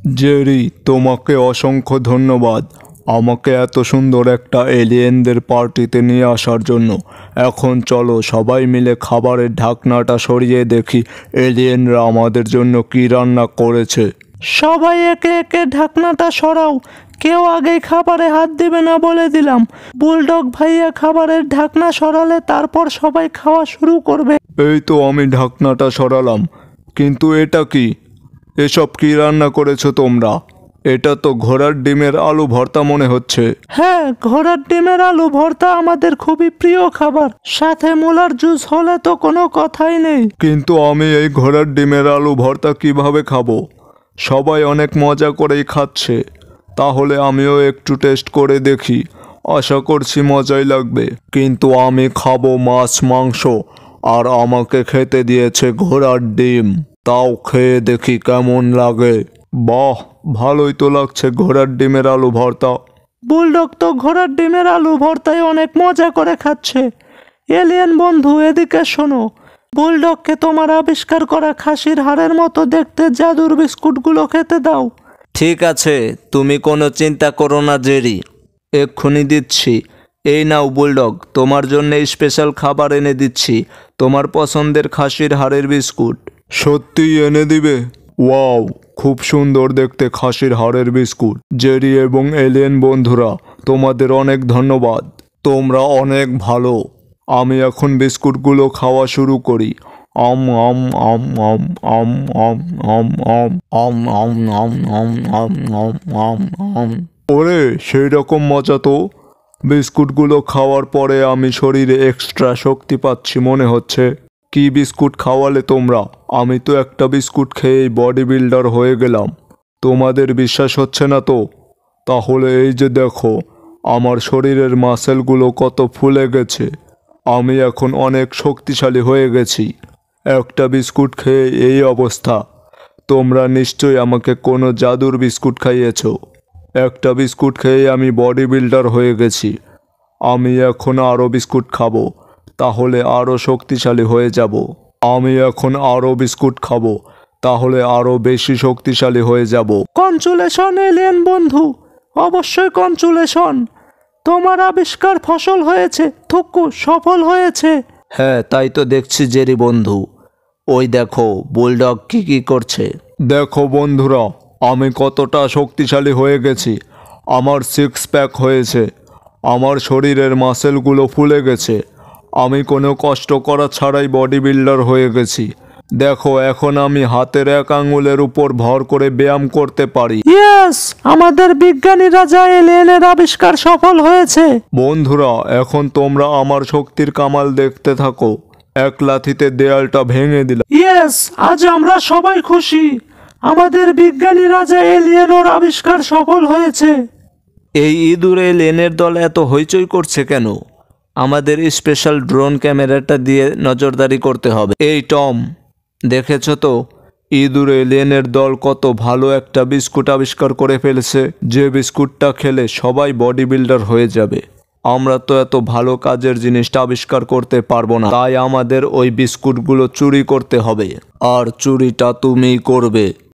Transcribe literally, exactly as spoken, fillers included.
Jerry, তোমাকে অসংখ্য ধন্যবাদ আমাকে এত সুন্দর একটা এলিয়েনদের পার্টিতে নিয়ে আসার জন্য। এখন চলো সবাই মিলে খাবারের ঢাকনাটা সরিয়ে দেখি এলিয়েনরা আমাদের জন্য কি রান্না করেছে। সবাই একে একে ঢাকনাটা সরাও, কেউ আগেই খাবারে হাত দিবে না বলে দিলাম। বুলডগ ভাইয়া খাবারের ঢাকনা সরালে তারপর সবাই খাওয়া শুরু করবে। এই তো আমি ঢাকনাটা সরালাম, কিন্তু এটা কি? এসব কি রান্না করেছো তোমরা? এটা তো ঘোড়ার ডিমের আলু ভর্তা মনে হচ্ছে। হ্যাঁ, ঘোড়ার ডিমের আলু ভর্তা আমাদের খুবই প্রিয় খাবার, সাথে মূলার জুস হলে তো কোনো কথাই নেই। কিন্তু আমি এই ঘোড়ার ডিমের আলু ভর্তা কিভাবে খাবো? সবাই অনেক মজা করেই খাচ্ছে, তাহলে আমিও একটু টেস্ট করে দেখি। আশা করছি মজাই লাগবে। কিন্তু আমি খাবো মাছ মাংস, আর আমাকে খেতে দিয়েছে ঘোড়ার ডিম। তাও খেয়ে দেখি কেমন লাগে। বাহ, ভালোই তো লাগছে ঘোড়ার ডিমের আলু ভর্তা। বুলডগ তো ঘোড়ার ডিমের আলু ভর্তায় অনেক মজা করে খাচ্ছে। এলিয়েন বন্ধু, এদিকে শোনো, বুলডগকে তোমার আবিষ্কার করা খাসির হাড়ের মতো দেখতে জাদুর বিস্কুটগুলো খেতে দাও। ঠিক আছে, তুমি কোনো চিন্তা করো না জেরি, এক্ষুনি দিচ্ছি। এই নাও বুলডগ, তোমার জন্য স্পেশাল খাবার এনে দিচ্ছি, তোমার পছন্দের খাসির হাড়ের বিস্কুট। সত্যিই এনে দিবে? ওয়াও, খুব সুন্দর দেখতে খাসির হাড়ের বিস্কুট। জেরি এবং এলিয়েন বন্ধুরা, তোমাদের অনেক ধন্যবাদ, তোমরা অনেক ভালো। আমি এখন বিস্কুটগুলো খাওয়া শুরু করি। আম আম আম আম আম আম আম আম আম আম আম আম আম আম আম আম। ওরে, সেই রকম মজা তো! বিস্কুটগুলো খাওয়ার পরে আমি শরীরে এক্সট্রা শক্তি পাচ্ছি মনে হচ্ছে। কি বিস্কুট খাওয়ালে তোমরা? আমি তো একটা বিস্কুট খেয়েই বডি বিল্ডার হয়ে গেলাম। তোমাদের বিশ্বাস হচ্ছে না তো? তাহলে এই যে দেখো, আমার শরীরের মাসেলগুলো কত ফুলে গেছে। আমি এখন অনেক শক্তিশালী হয়ে গেছি। একটা বিস্কুট খেয়ে এই অবস্থা। তোমরা নিশ্চয়ই আমাকে কোনো জাদুর বিস্কুট খাইয়েছ। একটা বিস্কুট খেয়ে আমি বডি বিল্ডার হয়ে গেছি। আমি এখন আরও বিস্কুট খাবো, তাহলে আরও শক্তিশালী হয়ে যাব। আমি এখন আরও বিস্কুট খাবো, তাহলে আরও বেশি শক্তিশালী হয়ে যাব। কনচুলেশন এলিয়েন বন্ধু, অবশ্যই কনচুলেশন। তোমার আবিষ্কার ফসল হয়েছে, থুকু সফল হয়েছে। হ্যাঁ, তাই তো দেখছি জেরি বন্ধু। ওই দেখো বুলডগ কি কি করছে। দেখো বন্ধুরা, আমি কতটা শক্তিশালী হয়ে গেছি। আমার সিক্স প্যাক হয়েছে, আমার শরীরের মাসেলগুলো ফুলে গেছে। আমি কোনো কষ্ট করা ছাড়াই বডি বিল্ডার হয়ে গেছি। দেখো, এখন আমি হাতের এক আঙুলের উপর ভর করে ব্যায়াম করতে পারি। ইয়েস, আমাদের বিজ্ঞানী রাজা এলিয়েনের আবিষ্কার সফল হয়েছে। বন্ধুরা, এখন তোমরা আমার শক্তির কামাল দেখতে থাকো। এক লাথিতে দেয়ালটা ভেঙে দিলাম। ইয়েস, আজ আমরা সবাই খুশি। আমাদের বিজ্ঞানী রাজা এলিয়েনের আবিষ্কার সফল হয়েছে। এই ইঁদুর এলিয়েনের দল এত হইচই করছে কেন? আমাদের স্পেশাল ড্রোন ক্যামেরাটা দিয়ে নজরদারি করতে হবে। এই টম, দেখেছো তো ইঁদুর এলিয়েনের দল কত ভালো একটা বিস্কুট আবিষ্কার করে ফেলেছে, যে বিস্কুটটা খেলে সবাই বডি বিল্ডার হয়ে যাবে। আমরা তো এত ভালো কাজের জিনিসটা আবিষ্কার করতে পারবো না, তাই আমাদের ওই বিস্কুটগুলো চুরি করতে হবে। আর চুরিটা তুমিই করবে।